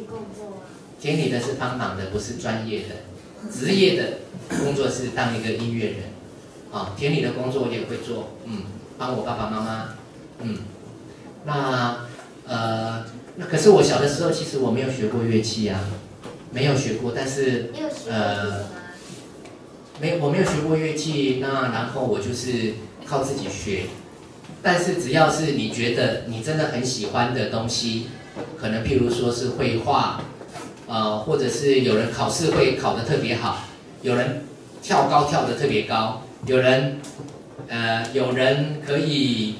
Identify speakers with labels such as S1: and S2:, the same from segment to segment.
S1: 工作啊？
S2: 田里的是帮忙的，不是专业的。职业的工作是当一个音乐人，啊，田里的工作我也会做，帮我爸爸妈妈，那可是我小的时候，其实我没有学过乐器啊，没有学过，但是
S1: 你有学过这个吗？
S2: 我没有学过乐器，那然后我就是靠自己学。但是只要是你觉得你真的很喜欢的东西，可能譬如说是绘画，或者是有人考试会考得特别好，有人跳高跳得特别高，有人可以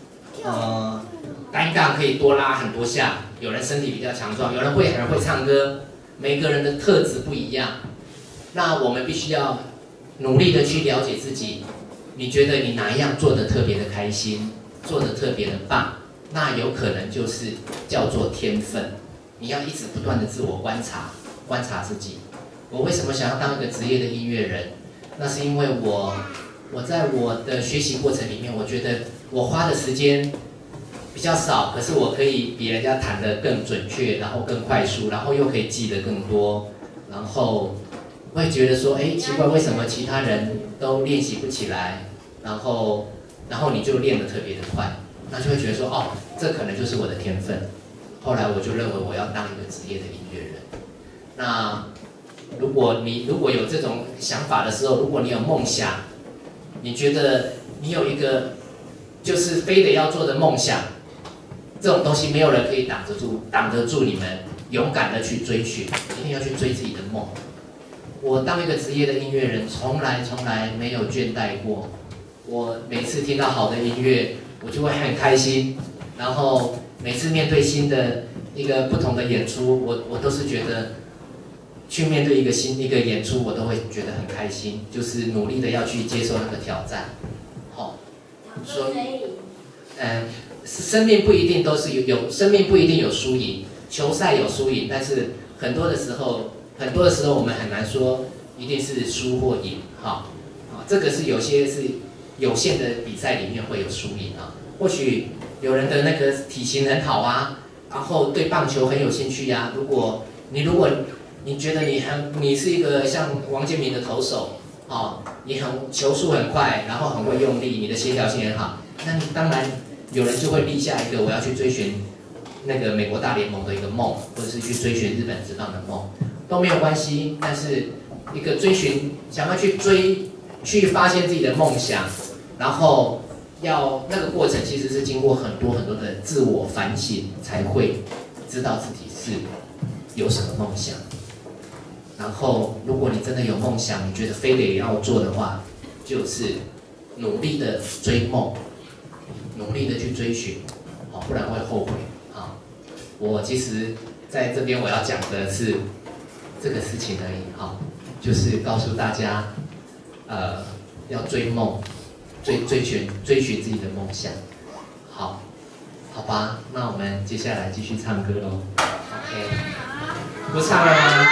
S2: 单杠可以多拉很多下，有人身体比较强壮，有人很会唱歌，每个人的特质不一样。那我们必须要努力的去了解自己，你觉得你哪一样做得特别的开心，做得特别的棒，那有可能就是叫做天分。你要一直不断的自我观察自己。我为什么想要当一个职业的音乐人？那是因为我在我的学习过程里面，我觉得我花的时间比较少，可是我可以比人家弹得更准确，然后更快速，然后又可以记得更多，然后会觉得说，奇怪，为什么其他人都练习不起来，然后你就练得特别的快，那就会觉得说，这可能就是我的天分。后来我就认为我要当一个职业的音乐人。那如果有这种想法的时候，如果你有梦想，你觉得你有一个就是非得要做的梦想，这种东西没有人可以挡得住你们勇敢的去追寻，一定要去追自己的梦。我当一个职业的音乐人，从来没有倦怠过。我每次听到好的音乐，我就会很开心。然后每次面对新的一个不同的演出，我都是觉得去面对一个演出，我都会觉得很开心，就是努力的要去接受那个挑战。所以，生命不一定都是生命不一定有输赢，球赛有输赢，但是很多的时候我们很难说一定是输或赢，这个是有些是有限的比赛里面会有输赢啊。或许有人的那个体型很好啊，然后对棒球很有兴趣呀。如果你觉得你是一个像王建民的投手，你球速很快，然后很会用力，你的协调性很好，那你当然有人就会立下一个我要去追寻那个美国大联盟的一个梦，或者是去追寻日本职棒的梦，都没有关系。但是一个想要去发现自己的梦想，然后那个过程其实是经过很多的自我反省，才会知道自己是有什么梦想。然后如果你真的有梦想，你觉得非得要做的话，就是努力的追梦，努力的去追寻，不然会后悔。我其实在这边我要讲的是这个事情而已，就是告诉大家，要追梦，追寻自己的梦想。好吧，那我们接下来继续唱歌喽。OK， 不唱了吗？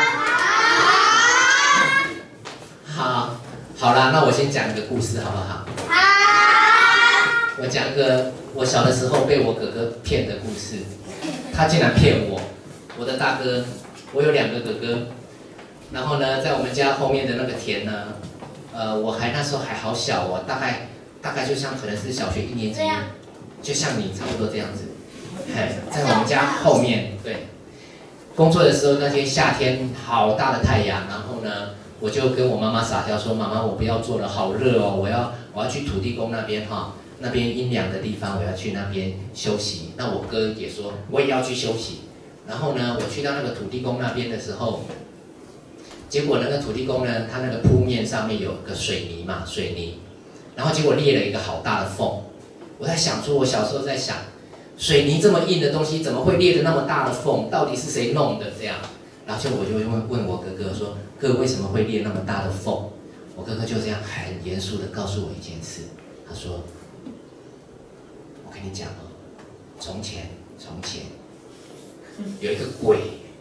S2: 好啦，那我先讲一个故事好不好？我讲一个我小的时候被我哥哥骗的故事。他竟然骗我的大哥，我有2个哥哥。然后呢，在我们家后面的那个田呢，我那时候还好小哦，大概就像可能是小学1年级，就像你差不多这样子。在我们家后面，对。工作的时候，那天夏天好大的太阳，然后呢，我就跟我妈妈撒娇说：“妈妈，我不要做了，好热哦，我要去土地公那边那边阴凉的地方，我要去那边休息。”那我哥也说我也要去休息。然后呢，我去到那个土地公那边的时候，结果那个土地公呢，他那个铺面上面有个水泥，然后结果裂了一个好大的缝。我在想说，我小时候在想，水泥这么硬的东西，怎么会裂得那么大的缝？到底是谁弄的这样？然后我就会问我哥哥说：“哥，为什么会裂那么大的缝？”我哥哥就这样很严肃的告诉我一件事，他说：“我跟你讲哦，从前有一个鬼，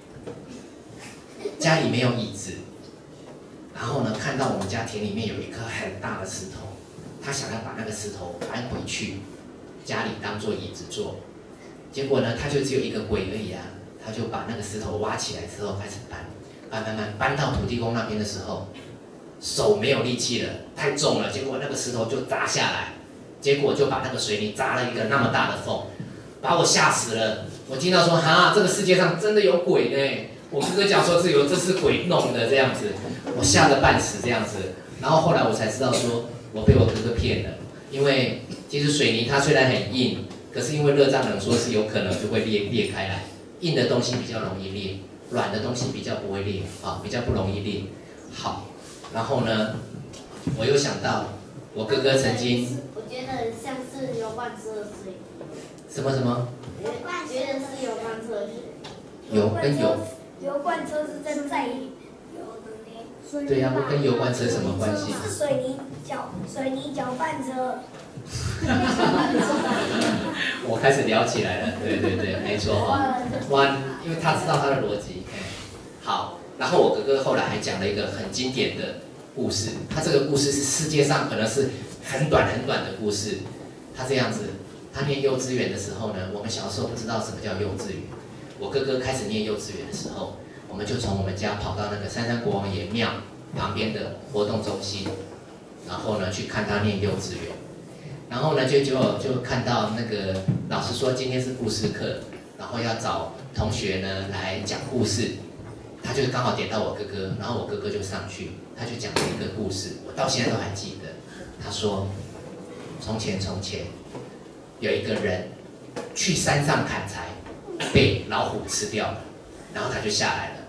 S2: 家里没有椅子，然后呢，看到我们家田里面有一颗很大的石头，他想要把那个石头搬回去，家里当做椅子坐。结果呢，他就只有一个鬼而已啊， 他就把那个石头挖起来之后开始搬到土地公那边的时候，手没有力气了，太重了，结果那个石头就砸下来，结果就把那个水泥砸了一个那么大的缝，把我吓死了。我听到说哈，这个世界上真的有鬼呢。我哥哥讲说这是鬼弄的这样子，我吓得半死这样子。然后后来我才知道说，我被我哥哥骗了，因为其实水泥它虽然很硬，可是因为热胀冷缩是有可能就会裂开来，硬的东西比较容易裂，软的东西比较不会裂啊，比较不容易裂。好，然后呢，我又想到我哥哥曾经，
S1: 我觉得像是油罐车水，
S2: 什么？
S1: 觉得是油罐车水。
S2: 油跟油。
S3: 油罐车是在载油的呢。
S2: 对呀，跟油罐车什么关系？
S3: 是水泥搅拌车。
S2: 我开始聊起来了，对，没错哦。哇，因为他知道他的逻辑。好，然后我哥哥后来还讲了一个很经典的故事，他这个故事是世界上可能是很短的故事。他这样子，他念幼稚园的时候呢，我们小时候不知道什么叫幼稚园。我哥哥开始念幼稚园的时候，我们就从我们家跑到那个三山国王爷庙旁边的活动中心，然后呢去看他念幼稚园。然后呢就看到那个老师说今天是故事课，然后要找同学呢来讲故事，他就刚好点到我哥哥，然后我哥哥就上去，他就讲了一个故事，我到现在都还记得。他说，从前有一个人去山上砍柴，被老虎吃掉了，然后他就下来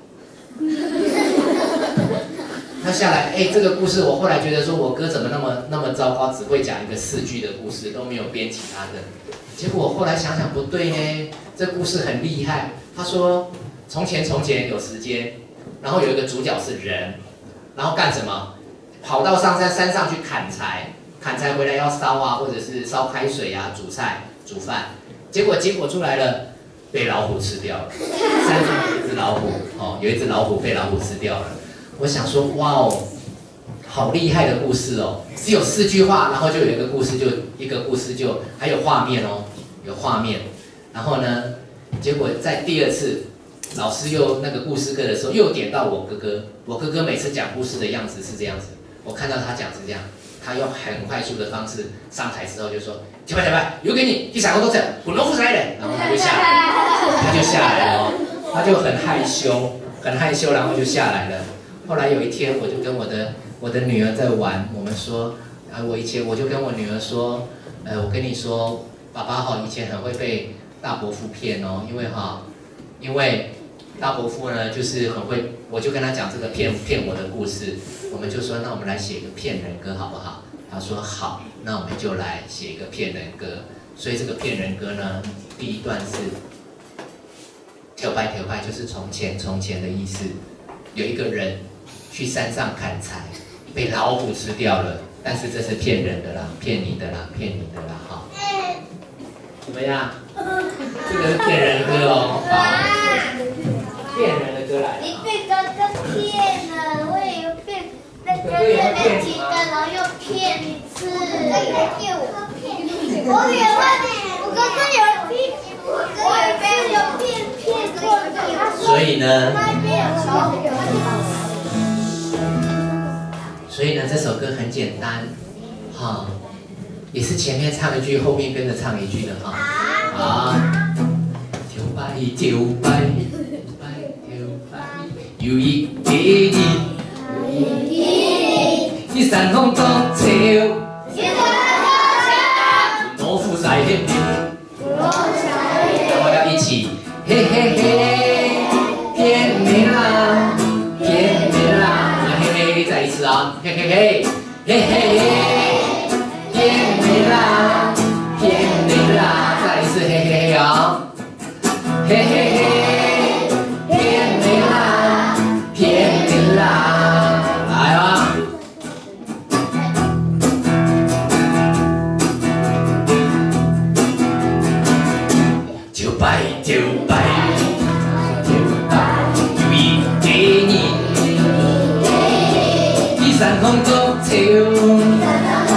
S2: 了。他下来，这个故事我后来觉得说，我哥怎么那么糟糕，只会讲一个4句的故事，都没有编其他的。结果我后来想想不对呢，这故事很厉害。他说，从前有时间，然后有一个主角是人，然后干什么？跑到山上去砍柴回来要烧啊，或者是烧开水啊，煮菜煮饭，结果出来了。被老虎吃掉了，山上有一只老虎，有一只老虎被老虎吃掉了。我想说，哇哦，好厉害的故事哦！只有4句话，然后就有一个故事就还有画面哦，有画面。然后呢，结果在第2次，老师又那个故事课的时候，又点到我哥哥。我哥哥每次讲故事的样子是这样子，我看到他讲是这样，他用很快速的方式上台之后就说：“小白，有给你第3个多次，滚龙虎来了。”然后他就下来了哦，他就很害羞，然后就下来了。后来有一天，我就跟我的女儿在玩，我们说，我就跟我女儿说，我跟你说，爸爸以前很会被大伯父骗哦，因为大伯父呢就是很会，我就跟他讲这个骗我的故事，我们就说那我们来写一个骗人歌好不好？他说好，那我们就来写一个骗人歌。所以这个骗人歌呢，第1段是跳拜，就是从前的意思。有一个人去山上砍柴，被老虎吃掉了，但是这是骗人的啦，骗你的啦哈。怎么样？这个是骗人歌哦，好，骗人的歌来了。
S1: 你被哥哥骗了，我也有被哥哥那几个，然后又骗你吃。我也会，我哥哥有骗，我也有骗过你。
S2: 所以呢，这首歌很简单，也是前面唱一句，后面跟着唱一句的哈。跳摆，有一个人，你山风中笑，农夫在天边，然后要一起嘿嘿嘿，骗你啦，嘿嘿，再一次啊，嘿嘿嘿，嘿嘿嘿，骗你啦，再一次嘿嘿嘿啊，嘿嘿嘿，骗你啦，来啊！跳摆，有一个人，在山风中笑，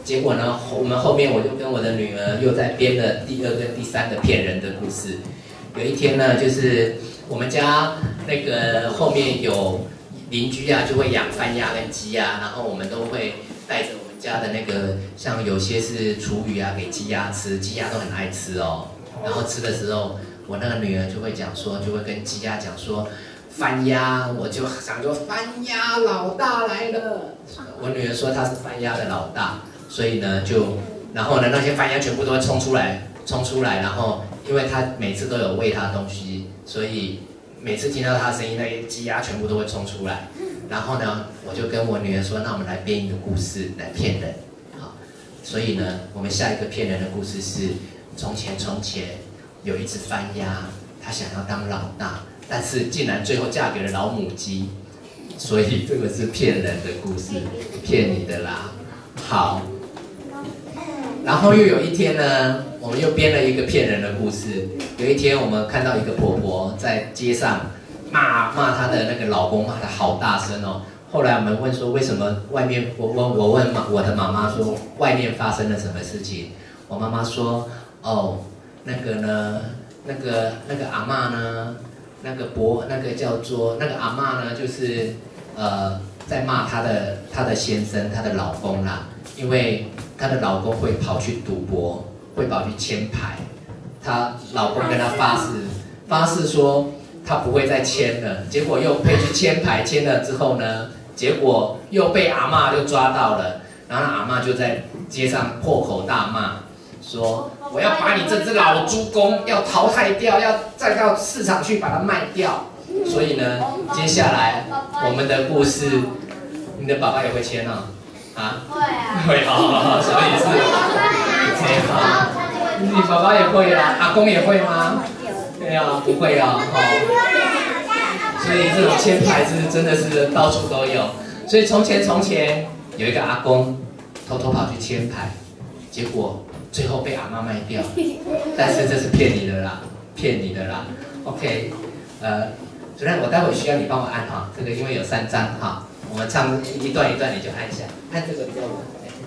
S2: 结果呢，我们后面我就跟我的女儿又在编了第2跟第3个骗人的故事。有一天呢，就是我们家那个后面有邻居啊，就会养番鸭跟鸡啊，然后我们都会带着我们家的那个，像有些是厨余啊，给鸡鸭吃，鸡鸭都很爱吃哦。然后吃的时候，我那个女儿就会讲说，就会跟鸡鸭讲说。番鸭，我就想说番鸭老大来了。我女儿说她是番鸭的老大，所以呢然后呢那些番鸭全部都会冲出来，然后因为她每次都有喂它东西，所以每次听到她的声音，那些鸡鸭全部都会冲出来。然后呢，我就跟我女儿说，那我们来编一个故事来骗人，好，所以呢，我们下一个骗人的故事是：从前有一只番鸭，它想要当老大。但是竟然最后嫁给了老母鸡，所以这个是骗人的故事，骗你的啦。好，然后又有一天呢，我们又编了一个骗人的故事。有一天我们看到一个婆婆在街上骂她的那个老公，骂得好大声哦。后来我们问说为什么外面，我问我的妈妈说外面发生了什么事情，我妈妈说哦那个呢，那个阿嬷呢。那个叫做那个阿嬷呢，就是在骂她的先生，她的老公啦，因为她的老公会跑去赌博，会跑去签牌，她老公跟她发誓说他不会再签了，结果又配去签牌，签了之后呢，结果又被阿嬷就抓到了，然后阿嬷就在街上破口大骂。说我要把你这只老猪公要淘汰掉，要再到市场去把它卖掉。所以呢，接下来我们的故事，你的爸爸也会签哦？啊？
S1: 会啊。
S2: 会哦，所以是签好。你爸爸也会啦，阿公也会吗？对啊，不会啊，所以这种签牌是真的是到处都有。所以从前有一个阿公偷偷跑去签牌，结果。最后被阿嬷卖掉，但是这是骗你的啦，骗你的啦。OK， 主任，我待会需要你帮我按哈，这个因为有3张哈，我们唱一段一段你就按一下，按这个比较稳。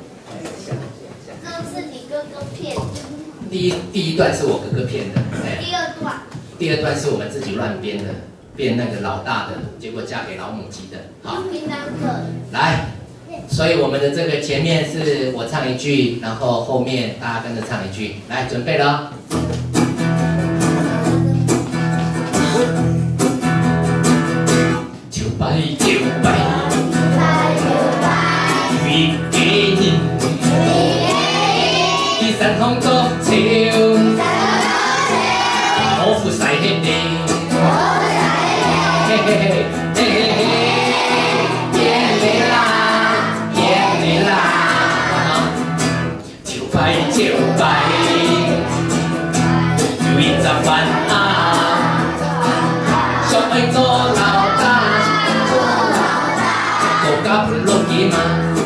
S1: 这是你哥哥骗的。
S2: 第一段是我哥哥骗的，第二段是我们自己乱编的，编那个老大的，结果嫁给老母鸡的。好，来。所以我们的这个前面是我唱一句，然后后面大家跟着唱一句，来，准备了。就拜，为家人，第三行作笑，好富晒嘿嘿，嘿嘿嘿。就拜，有10番啊，想要做老大，国家不落去嘛，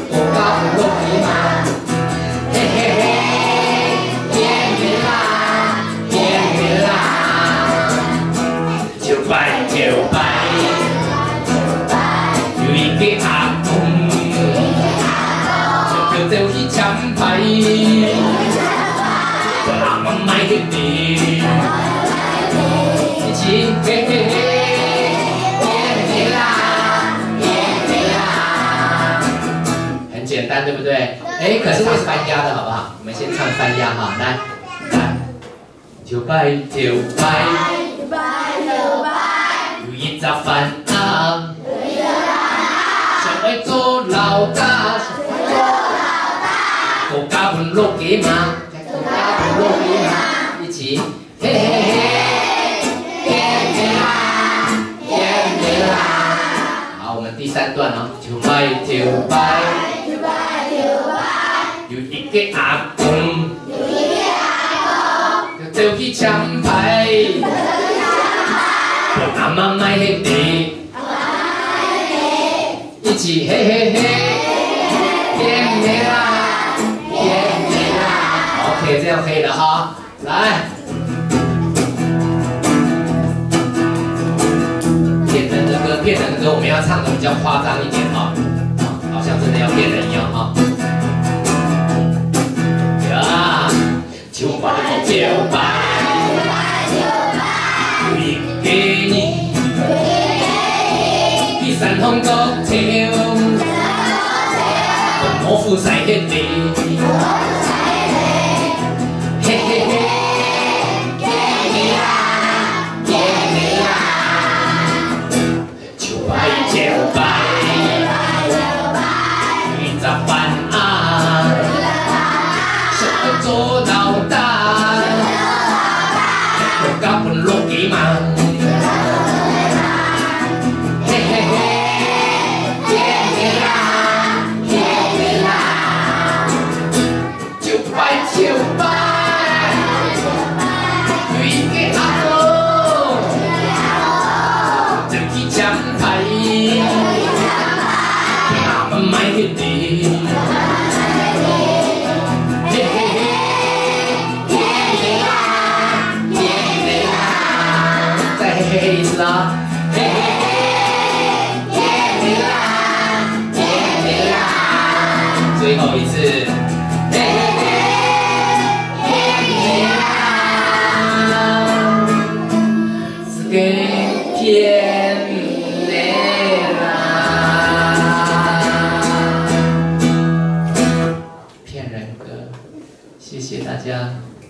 S2: 嘿嘿嘿，骗你啦，就拜，有一个阿公，就叫做去签牌。阿嬷买给你，一起嘿嘿嘿，骗你啦，很简单，对不对？哎，可是会翻鸭的好不好？我们先唱翻鸭哈，来，就拜，有10番啊，想要做老大，国家分落去嘛。一起，嘿嘿嘿，骗你啦！好，我们第3段哦，就拜，有一个阿公，就走去签牌，阿嬷买迄地，一起嘿嘿嘿，骗你啦！OK， 这样可以了哈，来，骗人的歌，我们要唱的比较夸张一点哈，好像真的要骗人一样哈。 就拜就拜，为给你，去山峰国唱，我富赛迄地，嘿嘿嘿，给你啦，给你啦，就拜就拜，为十万啊，想做老大，我甲本落几万。 就拜，为个阿公，就去抢牌，阿唔买迄地，嘿嘿嘿，耶耶啦，耶耶啦，再嘿嘿一次啊，嘿嘿嘿，耶耶啦，耶耶啦，最后一次，嘿嘿嘿。 给骗人啦，骗人歌，谢谢大家。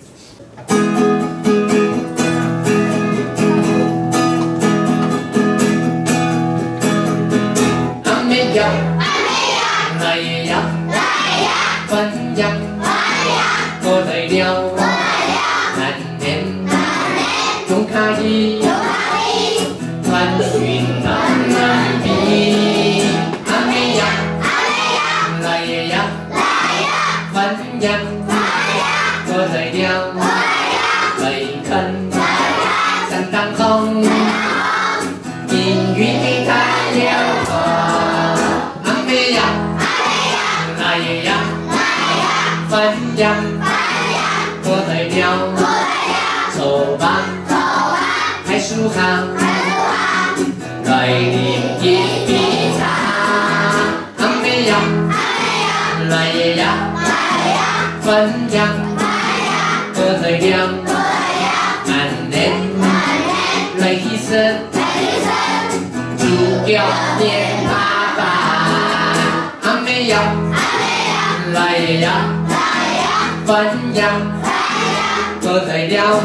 S2: 阿妹呀，来呀，翻呀，过来了，难念，用卡伊。 穿云南比，阿妹呀，来呀，翻呀，我来了，来看山当空，阴雨给太阳花。阿妹呀，来呀，翻呀，我来了，走吧，海树下。 来饮一杯茶，阿妹呀，来呀，翻呀，我来了，安年来起身，猪脚面爸爸，阿妹呀，来呀，翻呀，我来了，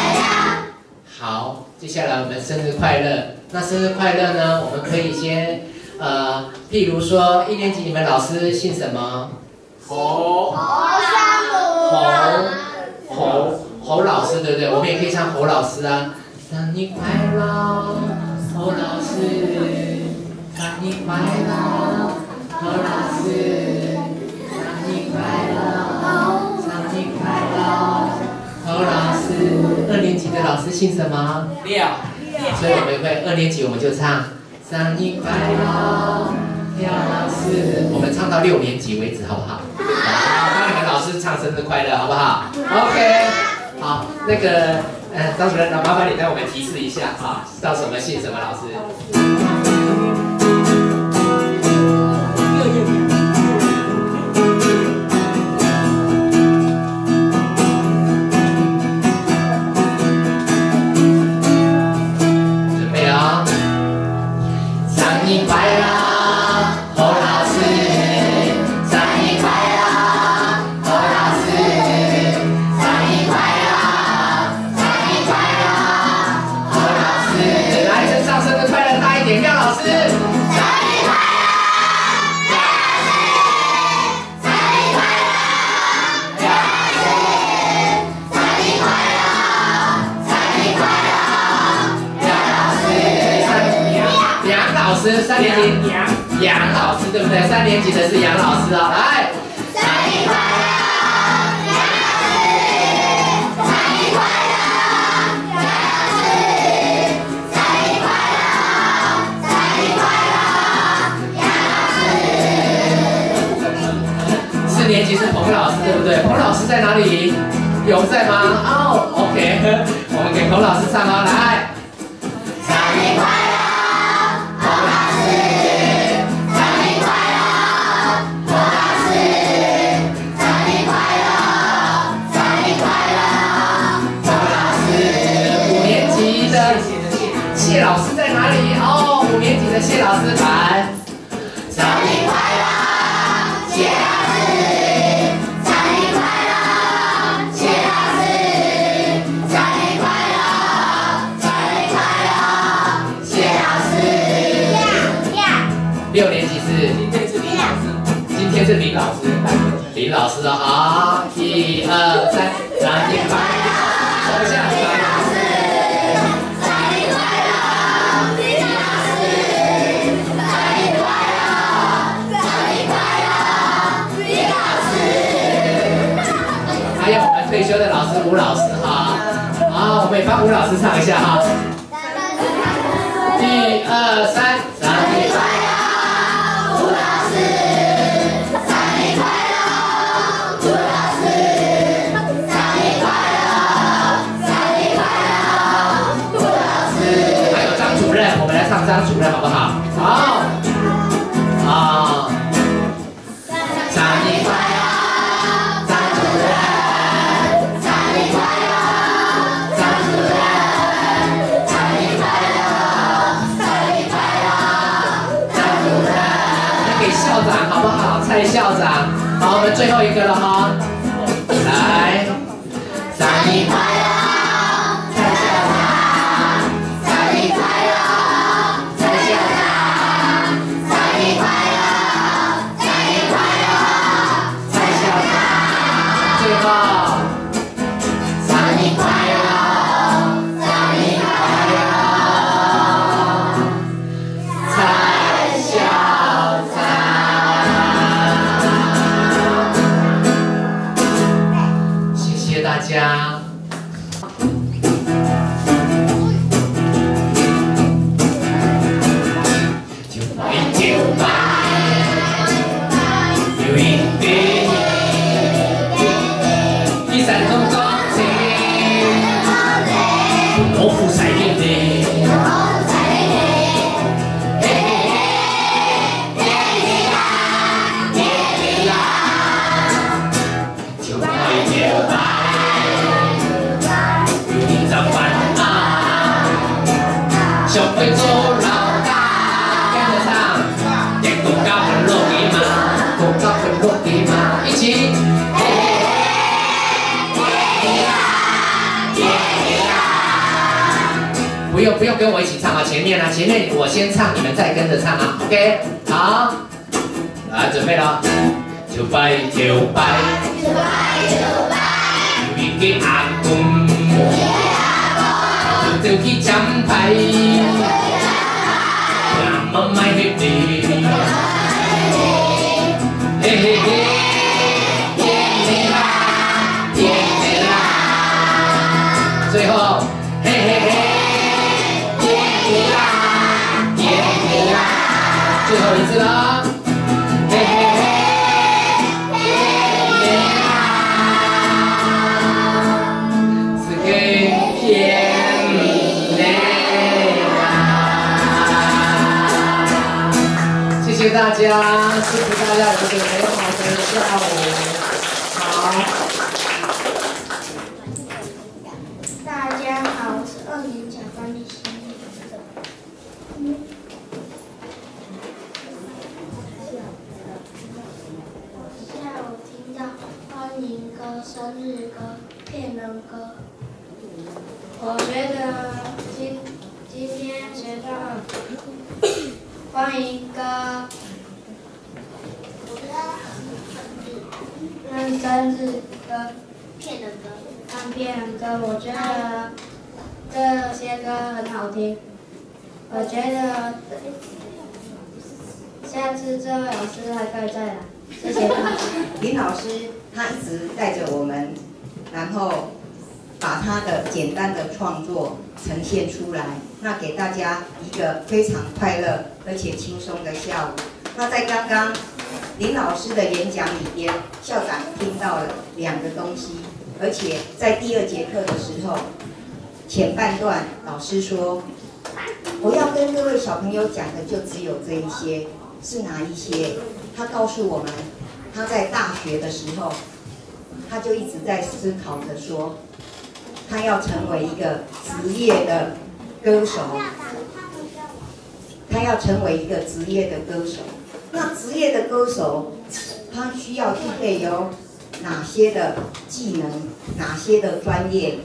S2: 好，接下来我们生日快乐。 那生日快乐呢？我们可以先，譬如说1年级你们老师姓什么？侯老师，对不对？我们也可以唱侯老师啊。生日快乐，侯老师！生日快乐，侯老师！生日快乐，生日快乐，侯老师。2年级的老师姓什么？廖。 所以我们会2年级我们就唱生日快乐，廖老师。我们唱到6年级为止，好不好？好，帮你们老师唱生日快乐，好不好 ？OK。好，那个张主任，麻烦你带我们提示一下啊，叫什么姓什么老师？3年级杨老师对不对？3年级的是杨老师哦，来。生日快乐，杨老师！生日快乐，杨老师！生日快乐，生日快乐，杨老师！4年级是彭老师对不对？彭老师在哪里？有在吗？哦 ，OK， 我们给彭老师唱哦，来。生日快乐。 生日快乐！ 哪里？哦，5年级的谢老师来。生日快乐，谢老师！生日快乐，谢老师！生日快乐，生日快乐，谢老师！6年级是今天是林老师，今天是林老师，林老师的好，1、2、3，生日快乐！手下生日老师，生日快乐，林老师，生日快乐，生日快乐，林老师。还有我们退休的老师吴老师哈，好，我们也帮吴老师唱一下哈。1、2、3，生日快乐。唱张主任好不好？好，好，生日快乐，张主任！生日快乐，张主任！生日快乐，生日快乐，张主任！那给校长好不好？蔡校长，好，我们最后一个了哈，来，生日快乐！家，就拜，有一杯，一山中高兴，我富晒脸的。学会做老大，跟得上，也够高很落地嘛，够高很落地嘛，一起。不用跟我一起唱啊，前面啊，前面我先唱，你们再跟着唱啊 ，OK？ 好，来准备了，就拜，有一个阿公。就去参拜，那么买黑的，嘿嘿嘿，耶啦，耶啦，最后嘿嘿嘿，耶啦，耶啦，最后一次了，嘿嘿嘿，耶啦，是给天。谢谢大家，祝福大家有个美好的下午。好，
S3: 大家好，我是2年级班的新宇。下午听到欢迎歌、生日歌、骗人歌。我觉得今天学到欢迎歌、生日歌、
S1: 骗人歌，
S3: 骗人歌，我觉得这些歌很好听。我觉得下次这位老师还可以再来，谢谢。
S4: 林老师他一直带着我们，然后把他的简单的创作呈现出来，那给大家一个非常快乐而且轻松的下午。那在刚刚林老师的演讲里边，校长听到了2个东西，而且在第2节课的时候，前半段老师说，我要跟各位小朋友讲的就只有这一些，是哪一些？他告诉我们，他在大学的时候，他就一直在思考着说，他要成为一个职业的歌手。 他要成为一个职业的歌手。那职业的歌手，他需要具备有哪些的技能，哪些的专业？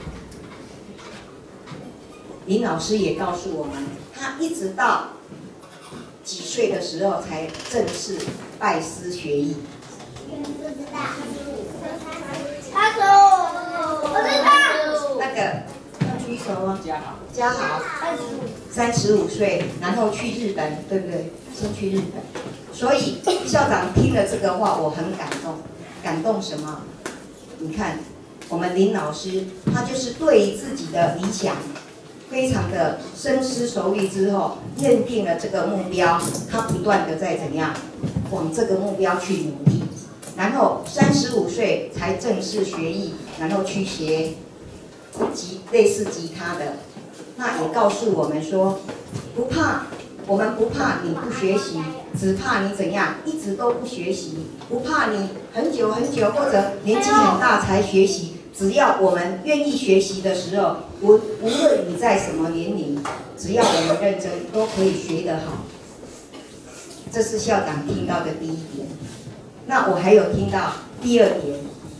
S4: 林老师也告诉我们，他一直到几岁的时候才正式拜师学艺？
S1: 不知道。35，我知道。
S4: 那个要举手吗？嘉豪，35岁，然后去日本，对不对？先去日本。所以校长听了这个话，我很感动。感动什么？你看，我们林老师，他就是对于自己的理想非常的深思熟虑之后，认定了这个目标，他不断的在怎样往这个目标去努力，然后35岁才正式学艺，然后去学类似吉他的，那也告诉我们说，不怕，我们不怕你不学习，只怕你怎样一直都不学习，不怕你很久很久或者年纪很大才学习。只要我们愿意学习的时候，无论你在什么年龄，只要我们认真，都可以学得好。这是校长听到的第一点。那我还有听到第二点，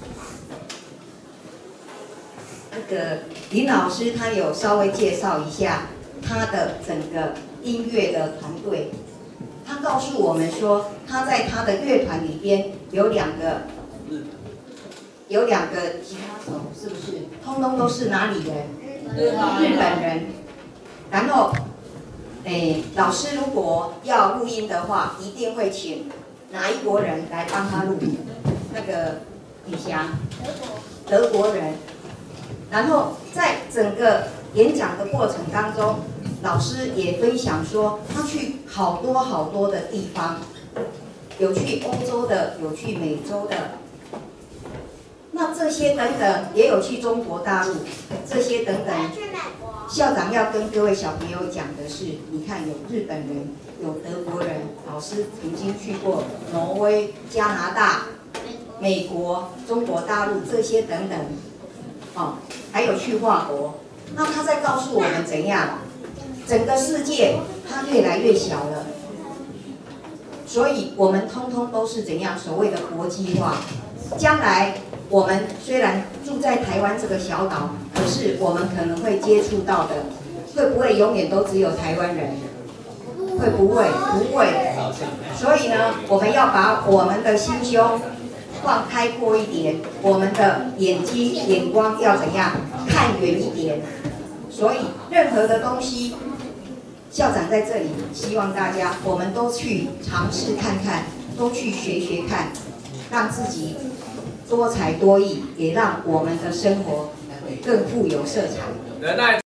S4: 那个林老师他有稍微介绍一下他的整个音乐的团队。他告诉我们说，他在他的乐团里边有两个吉他手，是不是？通通都是哪里人？日本人。然后，老师如果要录音的话，一定会请哪一国人来帮他录？那个李翔，德国人。然后在整个演讲的过程当中，老师也分享说，他去好多好多的地方，有去欧洲的，有去美洲的。那这些等等也有去中国大陆，这些等等，校长要跟各位小朋友讲的是，你看有日本人，有德国人，老师曾经去过挪威、加拿大、美国、中国大陆这些等等，哦，还有去法国。那他在告诉我们怎样，整个世界它越来越小了，所以我们通通都是怎样所谓的国际化，将来。我们虽然住在台湾这个小岛，可是我们可能会接触到的，会不会永远都只有台湾人？会不会？不会。所以呢，我们要把我们的心胸放开阔一点，我们的眼光要怎样看远一点。所以任何的东西，校长在这里希望大家，我们都去尝试看看，都去学看，让自己多才多艺，也让我们的生活更富有色彩。